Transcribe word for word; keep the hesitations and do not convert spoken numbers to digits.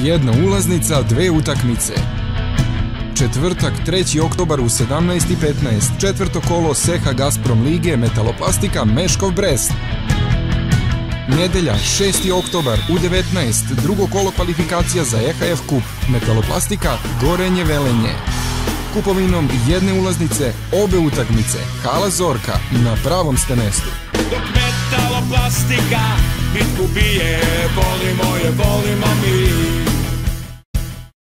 jedna ulaznica, dve utakmice. Četvrtak, treći oktobar u sedamnaest i petnaest, četvrto kolo Seha Gazprom lige Metaloplastika Meškov Brest. Nedelja, šesti oktobar u devetnaest, drugo kolo kvalifikacija za E H F kup Metaloplastika Gorenje Velenje. Kupovinom jedne ulaznice, obe utakmice, hala Zorka, na pravom ste mestu. Dok Metaloplastika bitku bije, volimo je, volimo mi.